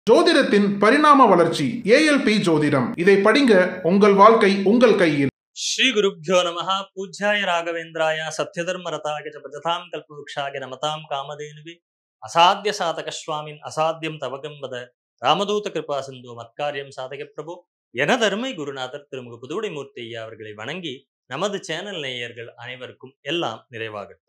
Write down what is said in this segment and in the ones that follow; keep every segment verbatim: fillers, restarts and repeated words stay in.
ஜோதிடத்தின் பரிணாம வளர்ச்சி ஏஎல்பி ஜோதிடம். இதை படிங்க, உங்கள் வாழ்க்கை உங்கள் கையில். ஸ்ரீ குருப்யோ நமஹ. பூஜ்யாய ராகவேந்திராய சத்யதர்ம ரதாய பஜதாம் கல்பவருக்ஷாய நமதாம் காமதேனுவே அசாத்திய சாதக சுவாமின் அசாத்தியம் தவகம் வத ராமதூத கிருபா சிந்து மத்காரியம் சாதக பிரபு என தருமை குருநாதர் திருமுக புதுவுடை மூர்த்தி ஐயா அவர்களை வணங்கி நமது சேனல் நேயர்கள் அனைவருக்கும் எல்லாம் நிறைவாகட்டும்.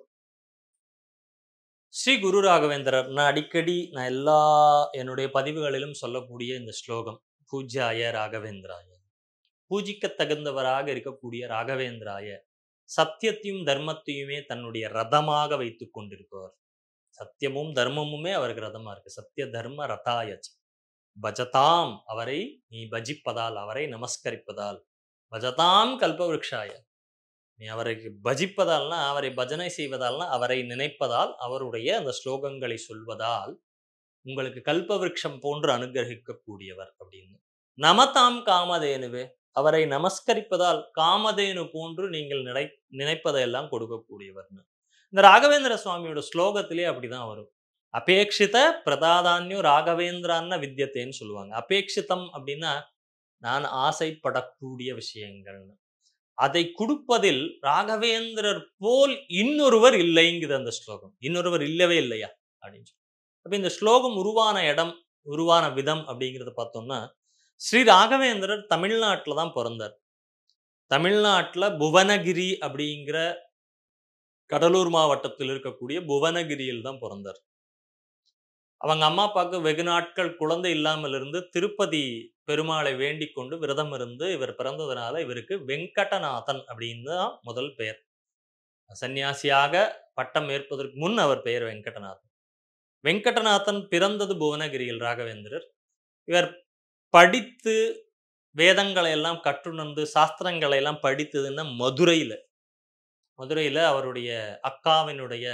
ஸ்ரீ குரு ராகவேந்திரர், நான் அடிக்கடி நான் எல்லா என்னுடைய பதிவுகளிலும் சொல்லக்கூடிய இந்த ஸ்லோகம், பூஜ்யாய ராகவேந்திராய, பூஜிக்க தகுந்தவராக இருக்கக்கூடிய ராகவேந்திராய, சத்தியத்தையும் தர்மத்தையுமே தன்னுடைய ரதமாக வைத்துக் கொண்டிருப்பவர். சத்தியமும் தர்மமுமே அவருக்கு ரதமா இருக்கு. சத்திய தர்ம ரதாயச் பஜதாம், அவரை நீ பஜிப்பதால், அவரை நமஸ்கரிப்பதால், பஜதாம் கல்பவருக்ஷாய, நீ அவரை பஜிப்பதால்னா, அவரை பஜனை செய்வதால்னா, அவரை நினைப்பதால், அவருடைய அந்த ஸ்லோகங்களை சொல்வதால் உங்களுக்கு கல்பவருக்ஷம் போன்று அனுகிரகிக்கக்கூடியவர் அப்படின்னு. நமதாம் காமதேனுவே, அவரை நமஸ்கரிப்பதால் காமதேனு போன்று நீங்கள் நினை நினைப்பதையெல்லாம் கொடுக்கக்கூடியவர்னு. இந்த ராகவேந்திர சுவாமியோட ஸ்லோகத்திலே அப்படிதான் வரும். அபேட்சித பிரதாதான்யோ ராகவேந்திரான்ன வித்தியத்தேன்னு சொல்லுவாங்க. அபேட்சிதம் அப்படின்னா நான் ஆசைப்படக்கூடிய விஷயங்கள்னு. அதை கொடுப்பதில் ராகவேந்திரர் போல் இன்னொருவர் இல்லைங்குது அந்த ஸ்லோகம். இன்னொருவர் இல்லவே இல்லையா அப்படின்னு சொல்லி. அப்ப இந்த ஸ்லோகம் உருவான இடம், உருவான விதம் அப்படிங்கிறத பார்த்தோம்னா, ஸ்ரீ ராகவேந்திரர் தமிழ்நாட்டில் தான் பிறந்தார். தமிழ்நாட்டில் புவனகிரி அப்படிங்கிற கடலூர் மாவட்டத்தில் இருக்கக்கூடிய புவனகிரியில் தான் பிறந்தார். அவங்க அம்மா அப்பாவுக்கு வெகு நாட்கள் குழந்தை இல்லாமல் இருந்து திருப்பதி பெருமாளை வேண்டிக் கொண்டு விரதம் இருந்து இவர் பிறந்ததுனால இவருக்கு வெங்கடநாதன் அப்படின்னு தான் முதல் பெயர். சன்னியாசியாக பட்டம் ஏற்பதற்கு முன் அவர் பெயர் வெங்கடநாதன். வெங்கடநாதன் பிறந்தது புவனகிரியில். ராகவேந்திரர் இவர் படித்து வேதங்களை எல்லாம் கற்றுணர்ந்து சாஸ்திரங்களை எல்லாம் படித்ததுன்னா மதுரையில. மதுரையில அவருடைய அக்காவினுடைய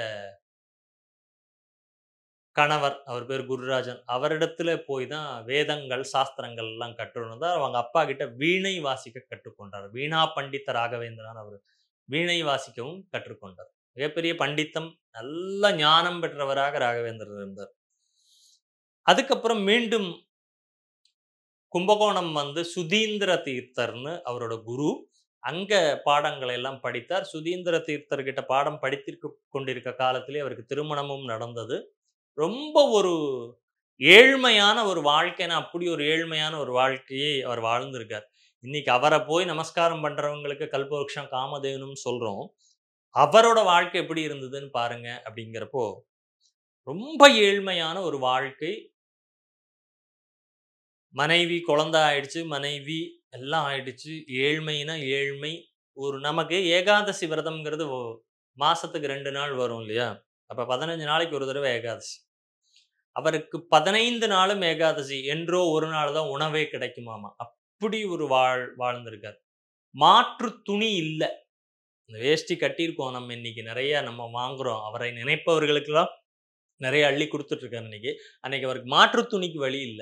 கணவர், அவர் பேர் குருராஜன், அவரிடத்துல போய் தான் வேதங்கள் சாஸ்திரங்கள் எல்லாம் கற்றுணர்ந்தார். அவங்க அப்பா கிட்ட வீணை வாசிக்க கற்றுக்கொண்டார். வீணா பண்டித்த ராகவேந்திரன் அவர் வீணை வாசிக்கவும் கற்றுக்கொண்டார். மிகப்பெரிய பண்டித்தம், நல்ல ஞானம் பெற்றவராக ராகவேந்திரர் இருந்தார். அதுக்கப்புறம் மீண்டும் கும்பகோணம் வந்து சுதீந்திர தீர்த்தர்னு அவரோட குரு, அங்க பாடங்களை எல்லாம் படித்தார். சுதீந்திர தீர்த்தர்கிட்ட பாடம் படித்திருக்க கொண்டிருக்க காலத்திலே அவருக்கு திருமணமும் நடந்தது. ரொம்ப ஒரு ஏழ்மையான ஒரு வாழ்க்கைனா, அப்படி ஒரு ஏழ்மையான ஒரு வாழ்க்கையை அவர் வாழ்ந்திருக்கார். இன்னைக்கு அவரை போய் நமஸ்காரம் பண்றவங்களுக்கு கல்பவருக்ஷம் காமதேனும் சொல்றோம். அவரோட வாழ்க்கை எப்படி இருந்ததுன்னு பாருங்க. அப்படிங்கிறப்போ ரொம்ப ஏழ்மையான ஒரு வாழ்க்கை. மனைவி குழந்தை ஆயிடுச்சு, மனைவி எல்லாம் ஆயிடுச்சு. ஏழ்மைனா ஏழ்மை. ஒரு நமக்கு ஏகாதசி விரதம்ங்கிறது மாசத்துக்கு ரெண்டு நாள் வரும் இல்லையா? அப்ப பதினஞ்சு நாளைக்கு ஒரு தடவை ஏகாதசி. அவருக்கு பதினைந்து நாளும் ஏகாதசி. என்றோ ஒரு நாள் தான் உணவே கிடைக்குமாமா. அப்படி ஒரு வாழ் வாழ்ந்திருக்கார். மாற்று துணி இல்லை. இந்த வேஷ்டி கட்டியிருக்கோம் நம்ம, இன்னைக்கு நிறைய நம்ம வாங்குறோம். அவரை நினைப்பவர்களுக்கெல்லாம் நிறைய அள்ளி கொடுத்துட்டு இருக்காரு இன்னைக்கு. அன்னைக்கு அவருக்கு மாற்று துணிக்கு வழி இல்லை.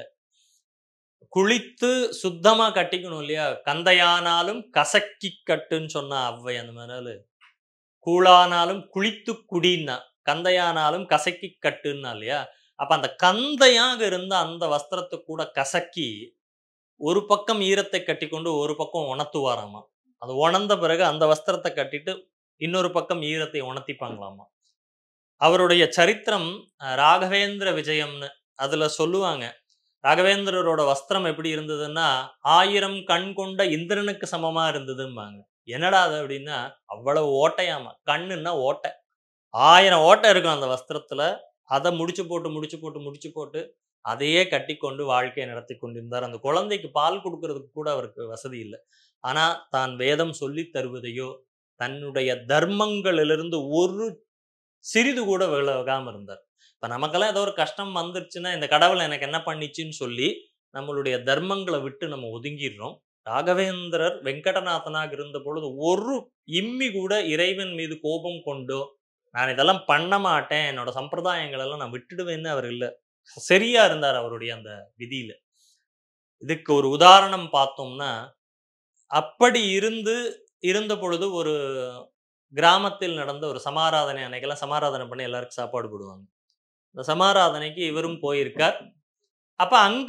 குளித்து சுத்தமா கட்டிக்கணும் இல்லையா? கந்தையானாலும் கசக்கி கட்டுன்னு சொன்னா அவ்வை. அந்த மாதிரி கூழானாலும் குளித்து குடின்னா, கந்தையானாலும் கசக்கி கட்டுன்னா இல்லையா? அப்ப அந்த கந்தையாக இருந்த அந்த வஸ்திரத்தை கூட கசக்கி ஒரு பக்கம் ஈரத்தை கட்டி கொண்டு ஒரு பக்கம் உணர்த்துவாராமா. அது உணர்ந்த பிறகு அந்த வஸ்திரத்தை கட்டிட்டு இன்னொரு பக்கம் ஈரத்தை உணர்த்திப்பாங்களாமா. அவருடைய சரித்திரம் ராகவேந்திர விஜயம்னு அதுல சொல்லுவாங்க. ராகவேந்திரரோட வஸ்திரம் எப்படி இருந்ததுன்னா, ஆயிரம் கண் கொண்ட இந்திரனுக்கு சமமா இருந்ததும்பாங்க. என்னடா அது அப்படின்னா, அவ்வளவு ஓட்டையாமா. கண்ணுன்னா ஓட்டை, ஆயிரம் ஓட்டை இருக்கும் அந்த வஸ்திரத்துல. அதை முடிச்சு போட்டு முடிச்சு போட்டு முடிச்சு போட்டு அதையே கட்டி கொண்டு வாழ்க்கையை நடத்தி கொண்டிருந்தார். அந்த குழந்தைக்கு பால் கொடுக்கறதுக்கு கூட அவருக்கு வசதி இல்லை. ஆனா தான் வேதம் சொல்லி தருவதையோ தன்னுடைய தர்மங்களிலிருந்து ஒரு சிறிது கூட விலகாம இருந்தார். இப்ப நமக்கெல்லாம் ஏதோ ஒரு கஷ்டம் வந்துருச்சுன்னா, இந்த கடவுள் எனக்கு என்ன பண்ணிச்சுன்னு சொல்லி நம்மளுடைய தர்மங்களை விட்டு நம்ம ஒதுங்கிடுறோம். ராகவேந்திரர் வெங்கடநாதனாக இருந்த பொழுது ஒரு இம்மி கூட இறைவன் மீது கோபம் கொண்டோ, நான் இதெல்லாம் பண்ண மாட்டேன், என்னோட சம்பிரதாயங்கள் எல்லாம் நான் விட்டுடுவேன்னு அவர் இல்லை. சரியா இருந்தார் அவருடைய அந்த விதியில. இதுக்கு ஒரு உதாரணம் பார்த்தோம்னா, அப்படி இருந்து இருந்த பொழுது ஒரு கிராமத்தில் நடந்த ஒரு சமாராதனை, அன்னைக்கெல்லாம் சமாராதனை பண்ணி எல்லாருக்கும் சாப்பாடு போடுவாங்க. இந்த சமாராதனைக்கு இவரும் போயிருக்கார். அப்ப அங்க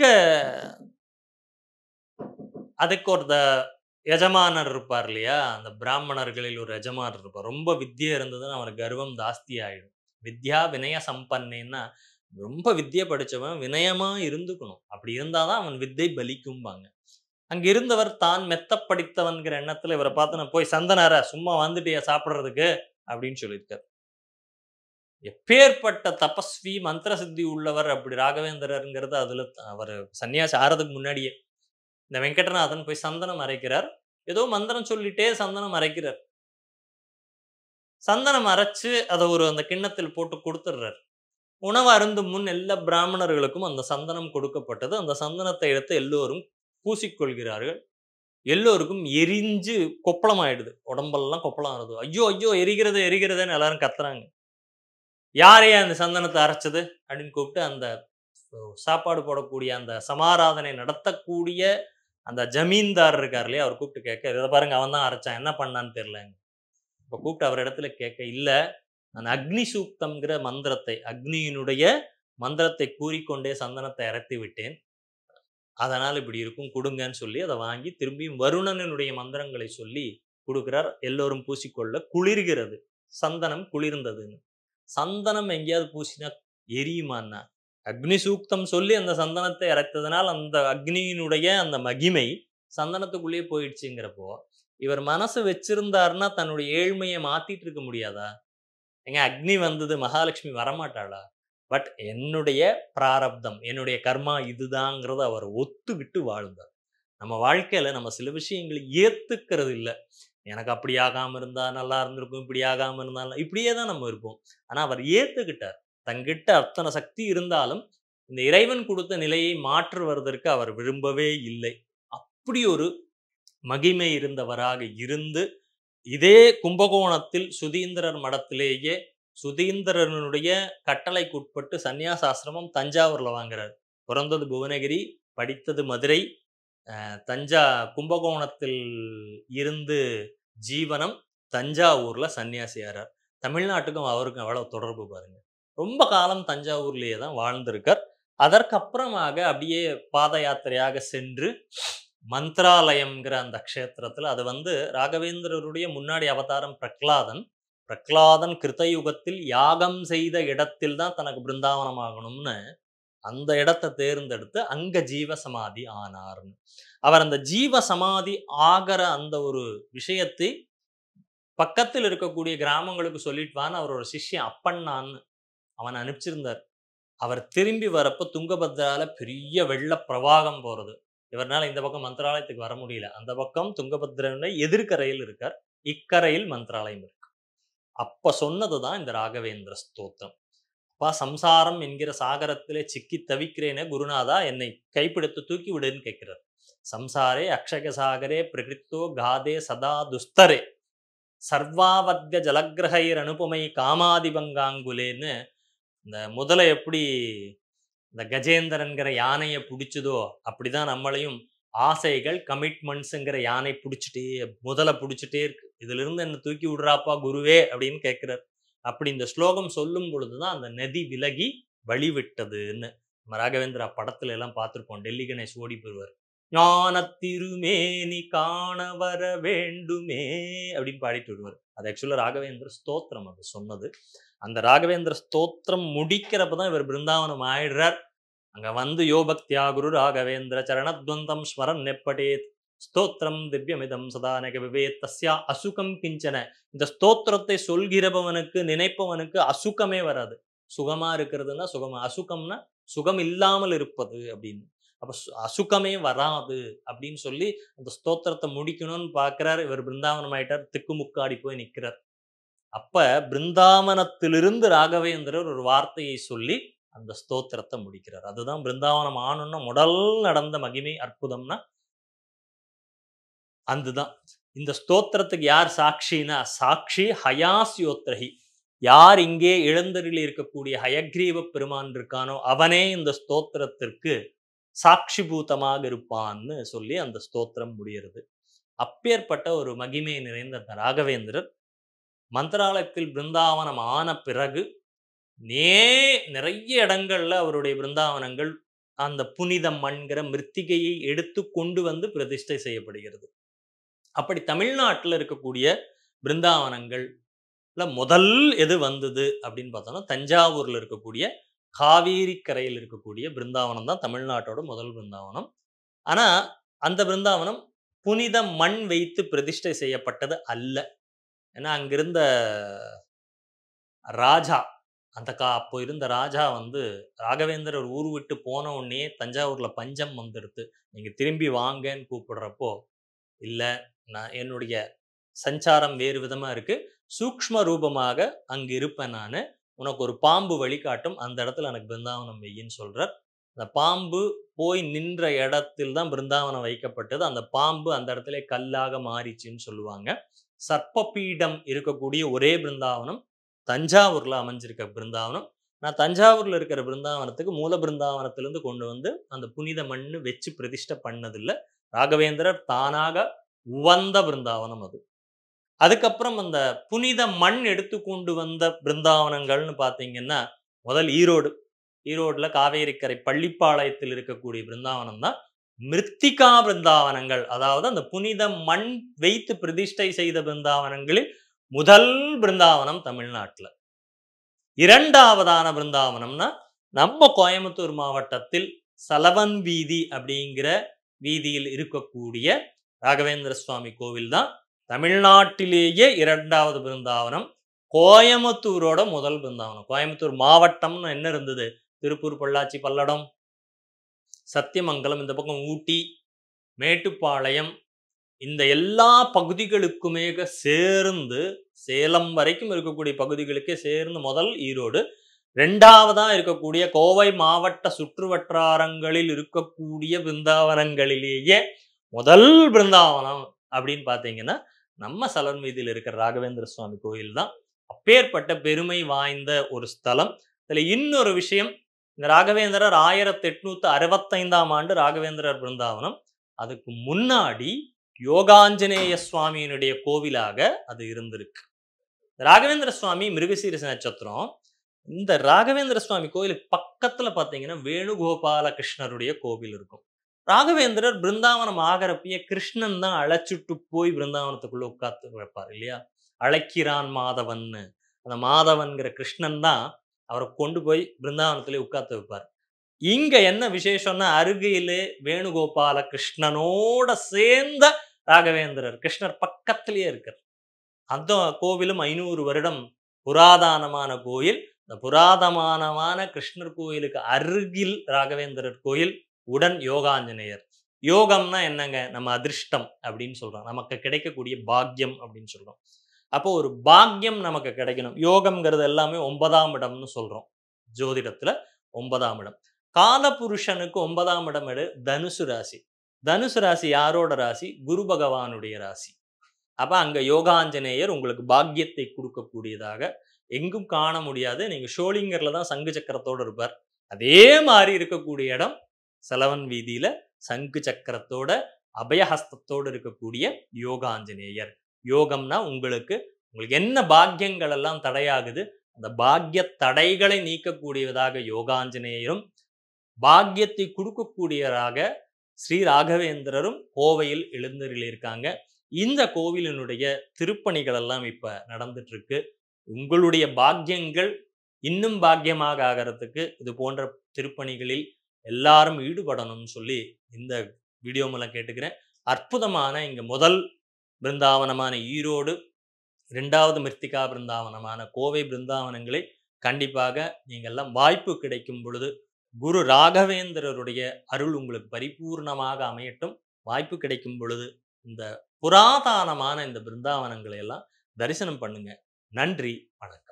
அதுக்கு ஒரு த எஜமானர் இருப்பார் இல்லையா? அந்த பிராமணர்களில் ஒரு எஜமானர் இருப்பார். ரொம்ப வித்யை இருந்ததுன்னா அவனுக்கு கர்வம் ஜாஸ்தி ஆயிடும். வித்யா வினய சம்பன்னேன்னா, ரொம்ப வித்யை படிச்சவன் வினயமா இருந்துக்கணும். அப்படி இருந்தா தான் அவன் வித்தை பலிக்கும்பாங்க. அங்க இருந்தவர் தான் மெத்த படித்தவன்கிற எண்ணத்துல இவர பார்த்து நான் போய் சந்தனார சும்மா வந்துட்டியா சாப்பிடுறதுக்கு அப்படின்னு சொல்லியிருக்காரு. எப்பேற்பட்ட தபஸ்வி மந்திர சித்தி உள்ளவர் அப்படி ராகவேந்திரர்ங்கிறது அதுல அவர் சன்னியாசி ஆறதுக்கு முன்னாடியே இந்த வெங்கடநாதன் போய் சந்தனம் அரைக்கிறார். ஏதோ மந்திரம் சொல்லிட்டே சந்தனம் அரைக்கிறார். சந்தனம் அரைச்சு அதை ஒரு அந்த கிண்ணத்தில் போட்டு கொடுத்துடுறார். உணவு அருந்தும் முன் எல்லா பிராமணர்களுக்கும் அந்த சந்தனம் கொடுக்கப்பட்டது. அந்த சந்தனத்தை எடுத்து எல்லோரும் பூசிக்கொள்கிறார்கள். எல்லோருக்கும் எரிஞ்சு கொப்பளம் ஆயிடுது. உடம்பெல்லாம் கொப்பளம் ஆகுது. ஐயோ ஐயோ எரிகிறது எரிகிறதுன்னு எல்லாரும் கத்துறாங்க. யாரையா அந்த சந்தனத்தை அரைச்சது அப்படின்னு கூப்பிட்டு அந்த சாப்பாடு போடக்கூடிய அந்த சமாராதனை நடத்தக்கூடிய அந்த ஜமீன்தார் இருக்கார் இல்லையா, அவர் கூப்பிட்டு கேட்க, இதை பாருங்க அவன் தான் அரைச்சான், என்ன பண்ணான்னு தெரியலங்க. இப்போ கூப்பிட்டு அவர் இடத்துல கேட்க, இல்ல நான் அக்னி சூக்தம்ங்கிற மந்திரத்தை அக்னியினுடைய மந்திரத்தை கூறிக்கொண்டே சந்தனத்தை இறத்தி விட்டேன், அதனால் இப்படி இருக்கும் கொடுங்கன்னு சொல்லி அதை வாங்கி திரும்பியும் வருணனுடைய மந்திரங்களை சொல்லி கொடுக்கிறார். எல்லோரும் பூசிக்கொள்ள குளிர்கிறது. சந்தனம் குளிர்ந்ததுன்னு. சந்தனம் எங்கேயாவது பூசினா எரியுமான்னா, அக்னி சூக்தம் சொல்லி அந்த சந்தனத்தை இறைத்ததுனால் அந்த அக்னியினுடைய அந்த மகிமை சந்தனத்துக்குள்ளேயே போயிடுச்சுங்கிறப்போ இவர் மனசு வச்சிருந்தாருன்னா தன்னுடைய ஏழ்மையை மாத்திட்டு இருக்க முடியாதா? எங்க அக்னி வந்தது, மகாலட்சுமி வரமாட்டாளா? பட் என்னுடைய பிராரப்தம், என்னுடைய கர்மா இதுதாங்கிறத அவர் ஒத்துக்கிட்டு வாழ்ந்தார். நம்ம வாழ்க்கையில நம்ம சில விஷயங்களை ஏத்துக்கிறது இல்லை. எனக்கு அப்படி ஆகாம இருந்தா நல்லா இருந்திருக்கும், இப்படி ஆகாம இருந்தாலும் இப்படியே தான் நம்ம இருப்போம். ஆனா அவர் ஏத்துக்கிட்டார். தங்கிட்ட அத்தனை சக்தி இருந்தாலும் இந்த இறைவன் கொடுத்த நிலையை மாற்றுவதற்கு அவர் விரும்பவே இல்லை. அப்படி ஒரு மகிமை இருந்தவராக இருந்து இதே கும்பகோணத்தில் சுதீந்திரர் மடத்திலேயே சுதீந்திரனுடைய கட்டளைக்குட்பட்டு சந்நியாசாசிரமம் தஞ்சாவூர்ல வாங்குறார். பிறந்தது புவனகிரி, படித்தது மதுரை, தஞ்சா கும்பகோணத்தில் இருந்து ஜீவனம், தஞ்சாவூர்ல சன்னியாசியாரார். தமிழ்நாட்டுக்கும் அவருக்கும் எவ்வளவு தொடர்பு பாருங்க. ரொம்ப காலம் தஞ்சாவூர்லேயே தான் வாழ்ந்திருக்கார். அதற்கப்புறமாக அப்படியே பாத யாத்திரையாக சென்று மந்த்ராலயம்ங்கிற அந்த க்ஷேத்திரத்துல, அது வந்து ராகவேந்திரருடைய முன்னாடி அவதாரம் பிரகலாதன். பிரகலாதன் கிருத்தயுகத்தில் யாகம் செய்த இடத்தில் தான் தனக்கு பிருந்தாவனம் ஆகணும்னு அந்த இடத்தை தேர்ந்தெடுத்து அங்க ஜீவ சமாதி ஆனார்னு. அவர் அந்த ஜீவ சமாதி ஆகிற அந்த ஒரு விஷயத்தை பக்கத்தில் இருக்கக்கூடிய கிராமங்களுக்கு சொல்லிட்டு வான்னு அவரோட சிஷ்யன் அப்பண்ணான்னு அவன் அனுப்பிச்சிருந்தார். அவர் திரும்பி வரப்போ துங்கபத்ரால பெரிய வெள்ள பிரவாகம் போறது. இவர்னால இந்த பக்கம் மந்திராலயத்துக்கு வர முடியல. அந்த பக்கம் துங்கபத்ரனுடைய எதிர்கரையில் இருக்கார், இக்கரையில் மந்திராலயம் இருக்கு. அப்ப சொன்னதுதான் இந்த ராகவேந்திர ஸ்தோத்திரம். அப்பா, சம்சாரம் என்கிற சாகரத்திலே சிக்கி தவிக்கிறேனே குருநாதா, என்னை கைப்பிடித்து தூக்கி விடுன்னு கேட்கிறார். சம்சாரே அக்ஷக சாகரே பிரகிருத்தோ காதே சதா துஸ்தரே சர்வாவத்திய ஜலக்கிரகைர் அனுபமை காமாதிபங்காங்குலேன்னு இந்த முதலை எப்படி இந்த கஜேந்திரன்கிற யானையை பிடிச்சதோ அப்படிதான் நம்மளையும் ஆசைகள் கமிட்மெண்ட்ஸுங்கிற யானை பிடிச்சிட்டே முதலை பிடிச்சிட்டே இருக்கு. இதுல இருந்து என்ன தூக்கி விடுறாப்பா குருவே அப்படின்னு கேட்கிறார். அப்படி இந்த ஸ்லோகம் சொல்லும் பொழுதுதான் அந்த நதி விலகி வழிவிட்டதுன்னு நம்ம ராகவேந்திரா படத்துல எல்லாம் பார்த்திருப்போம். டெல்லி கணேஷ் ஓடி போடுவார், ஞான திருமேனி காண வர வேண்டுமே அப்படின்னு பாடிட்டு வருவார். அது ஆக்சுவலா ராகவேந்திர ஸ்தோத்திரம் அது சொன்னது. அந்த ராகவேந்திர ஸ்தோத்திரம் முடிக்கிறப்பதான் இவர் பிருந்தாவனம் ஆயிடுறார். அங்க வந்து யோபக்தியா குரு ராகவேந்திர சரணத்வந்தம் ஸ்மரன் நெப்படேத் ஸ்தோத்திரம் திவ்யமிதம் சதானக விவேத் தஸ்யா அசுகம் கிஞ்சன. இந்த ஸ்தோத்திரத்தை சொல்கிறவனுக்கு நினைப்பவனுக்கு அசுகமே வராது. சுகமா இருக்கிறதுனா சுகமா, அசுகம்னா சுகம் இல்லாமல் இருப்பது அப்படின்னு. அப்ப அசுகமே வராது அப்படின்னு சொல்லி அந்த ஸ்தோத்திரத்தை முடிக்கணும்னு பாக்குறாரு. இவர் பிருந்தாவனம் ஆயிட்டார், திக்குமுக்காடி போய் நிற்கிறார். அப்ப பிருந்தாவனத்திலிருந்து ராகவேந்திரர் ஒரு வார்த்தையை சொல்லி அந்த ஸ்தோத்திரத்தை முடிக்கிறார். அதுதான் பிருந்தாவனம் ஆணும்னா முதல் நடந்த மகிமை அற்புதம்னா அதுதான். இந்த ஸ்தோத்திரத்துக்கு யார் சாட்சினா, சாட்சி ஹயாஸ்யோத்ரஹி, யார் இங்கே எழுந்தருளி இருக்கக்கூடிய ஹயக்ரீவ பெருமான் இருக்கானோ அவனே இந்த ஸ்தோத்திரத்திற்கு சாட்சிபூதமாக இருப்பான்னு சொல்லி அந்த ஸ்தோத்திரம் முடிகிறது. அப்பேற்பட்ட ஒரு மகிமை நிறைந்த அந்த ராகவேந்திரர் மந்திராலயத்தில் பிருந்தாவனம் ஆன பிறகு நே நிறைய இடங்கள்ல அவருடைய பிருந்தாவனங்கள் அந்த புனித மண்கிற மிருத்திகையை எடுத்து கொண்டு வந்து பிரதிஷ்டை செய்யப்படுகிறது. அப்படி தமிழ்நாட்டில் இருக்கக்கூடிய பிருந்தாவனங்கள் முதல் எது வந்தது அப்படின்னு பார்த்தோம்னா தஞ்சாவூர்ல இருக்கக்கூடிய காவேரி கரையில் இருக்கக்கூடிய பிருந்தாவனம் தான் தமிழ்நாட்டோட முதல் பிருந்தாவனம். ஆனா அந்த பிருந்தாவனம் புனித மண் வைத்து பிரதிஷ்டை செய்யப்பட்டது அல்ல. ஏன்னா அங்கிருந்த ராஜா, அந்த கா அப்போ இருந்த ராஜா வந்து ராகவேந்திரர் ஊர் விட்டு போன உடனே தஞ்சாவூர்ல பஞ்சம் வந்துடுது, நீங்க திரும்பி வாங்கன்னு கூப்பிடுறப்போ, இல்ல நான் என்னுடைய சஞ்சாரம் வேறு விதமா இருக்கு, சூக்ஷ்ம ரூபமாக அங்கு இருப்பேன் நானு, உனக்கு ஒரு பாம்பு வழிகாட்டும், அந்த இடத்துல எனக்கு பிருந்தாவனம் வையின்னு சொல்றார். அந்த பாம்பு போய் நின்ற இடத்தில் தான் பிருந்தாவனம் வைக்கப்பட்டது. அந்த பாம்பு அந்த இடத்துல கல்லாக மாறிச்சுன்னு சொல்லுவாங்க. சர்ப்பபீடம் இருக்கக்கூடிய ஒரே பிருந்தாவனம் தஞ்சாவூர்ல அமைஞ்சிருக்க பிருந்தாவனம். நான் தஞ்சாவூர்ல இருக்கிற பிருந்தாவனத்துக்கு மூல பிருந்தாவனத்திலிருந்து கொண்டு வந்து அந்த புனித மண்ணு வச்சு பிரதிஷ்டை பண்ணதில்லை. ராகவேந்திரர் தானாக உவந்த பிருந்தாவனம் அது. அதுக்கப்புறம் அந்த புனித மண் எடுத்து கொண்டு வந்த பிருந்தாவனங்கள்னு பார்த்தீங்கன்னா முதல் ஈரோடு. ஈரோடுல காவேரிக்கரை பள்ளிப்பாளையத்தில் இருக்கக்கூடிய பிருந்தாவனம் தான் மிருத்திகா பிருந்தாவனங்கள். அதாவது அந்த புனித மண் வைத்து பிரதிஷ்டை செய்த பிருந்தாவனங்களில் முதல் பிருந்தாவனம் தமிழ்நாட்டில். இரண்டாவதான பிருந்தாவனம்னா நம்ம கோயம்புத்தூர் மாவட்டத்தில் சலவன் வீதி அப்படிங்கிற வீதியில் இருக்கக்கூடிய ராகவேந்திர சுவாமி கோவில் தான் தமிழ்நாட்டிலேயே இரண்டாவது பிருந்தாவனம். கோயம்புத்தூரோட முதல் பிருந்தாவனம். கோயம்புத்தூர் மாவட்டம்னு என்ன இருந்தது? திருப்பூர், பொள்ளாச்சி, பல்லடம், சத்தியமங்கலம், இந்த பக்கம் ஊட்டி, மேட்டுப்பாளையம், இந்த எல்லா பகுதிகளுக்குமே சேர்ந்து சேலம் வரைக்கும் இருக்கக்கூடிய பகுதிகளுக்கே சேர்ந்து முதல் ஈரோடு. ரெண்டாவதா இருக்கக்கூடிய கோவை மாவட்ட சுற்று வட்டாரங்களில் இருக்கக்கூடிய பிருந்தாவனங்களிலேயே முதல் பிருந்தாவனம் அப்படின்னு பார்த்தீங்கன்னா நம்ம சலவன் வீதியில் இருக்கிற ராகவேந்திர சுவாமி கோயில் தான். அப்பேற்பட்ட பெருமை வாய்ந்த ஒரு ஸ்தலம். இதுல இன்னொரு விஷயம், இந்த ராகவேந்திரர் ஆயிரத்தி எட்நூத்தி அறுபத்தைந்தாம் ஆண்டு ராகவேந்திரர் பிருந்தாவனம். அதுக்கு முன்னாடி யோகாஞ்சநேய சுவாமியினுடைய கோவிலாக அது இருந்திருக்கு. ராகவேந்திர சுவாமி மிருகசீரிஷ நட்சத்திரம். இந்த ராகவேந்திர சுவாமி கோயிலுக்கு பக்கத்துல பாத்தீங்கன்னா வேணுகோபால கிருஷ்ணருடைய கோவில் இருக்கும். ராகவேந்திரர் பிருந்தாவனம் ஆகிறப்பயே கிருஷ்ணன் தான் அழைச்சிட்டு போய் பிருந்தாவனத்துக்குள்ள உட்கார்த்து வைப்பார் இல்லையா? அழைக்கிறான் மாதவன்னு, அந்த மாதவன்கிற கிருஷ்ணன் தான் அவரை கொண்டு போய் பிருந்தாவனத்திலே உட்கார்த்து வைப்பார். இங்க என்ன விசேஷம்னா அருகிலே வேணுகோபால கிருஷ்ணனோட சேர்ந்த ராகவேந்திரர், கிருஷ்ணர் பக்கத்திலேயே இருக்கார். அந்த கோவிலும் ஐநூறு வருடம் புராதனமான கோயில். இந்த புராதனமான கிருஷ்ணர் கோயிலுக்கு அருகில் ராகவேந்திரர் கோயில், உடன் யோகாஞ்சநேயர். யோகம்னா என்னங்க? நம்ம அதிர்ஷ்டம் அப்படின்னு சொல்றோம், நமக்கு கிடைக்கக்கூடிய பாக்கியம் அப்படின்னு சொல்றோம். அப்போ ஒரு பாக்கியம் நமக்கு கிடைக்கணும். யோகம்ங்கிறது எல்லாமே ஒன்பதாம் இடம்னு சொல்றோம் ஜோதிடத்துல. ஒன்பதாம் இடம் காலபுருஷனுக்கு ஒன்பதாம் இடம் எடு தனுசு ராசி. தனுசு ராசி யாரோட ராசி? குரு பகவானுடைய ராசி. அப்ப அங்க யோகாஞ்சநேயர் உங்களுக்கு பாக்கியத்தை கொடுக்கக்கூடியதாக எங்கும் காண முடியாது. நீங்க ஷோலிங்கர்ல தான் சங்கு சக்கரத்தோடு இருப்பார். அதே மாதிரி இருக்கக்கூடிய இடம் சலவன் வீதியில சங்கு சக்கரத்தோட அபயஹஸ்தத்தோடு இருக்கக்கூடிய யோகாஞ்சநேயர். யோகம்னா உங்களுக்கு உங்களுக்கு என்ன பாக்கியங்கள் எல்லாம் தடையாகுது, அந்த பாக்கிய தடைகளை நீக்கக்கூடியதாக யோகாஞ்சநேயரும், பாக்கியத்தை கொடுக்கக்கூடியவராக ஸ்ரீ ராகவேந்திரரும் கோவையில் எழுந்தருளியிருக்காங்க. இந்த கோவிலினுடைய திருப்பணிகள் எல்லாம் இப்ப நடந்துட்டு இருக்கு. உங்களுடைய பாக்கியங்கள் இன்னும் பாக்கியமாக ஆகிறதுக்கு இது போன்ற திருப்பணிகளில் எல்லாரும் ஈடுபடணும்னு சொல்லி இந்த வீடியோ மூலம் கேட்டுக்கிறேன். அற்புதமான இங்க முதல் பிருந்தாவனமான ஈரோடு, இரண்டாவது மிருத்திகா பிருந்தாவனமான கோவை பிருந்தாவனங்களை கண்டிப்பாக நீங்கள் எல்லாம் வாய்ப்பு கிடைக்கும் பொழுது குரு ராகவேந்திரருடைய அருள் உங்களுக்கு பரிபூர்ணமாக அமையட்டும். வாய்ப்பு கிடைக்கும் பொழுது இந்த புராதனமான இந்த பிருந்தாவனங்களை எல்லாம் தரிசனம் பண்ணுங்க. நன்றி, வணக்கம்.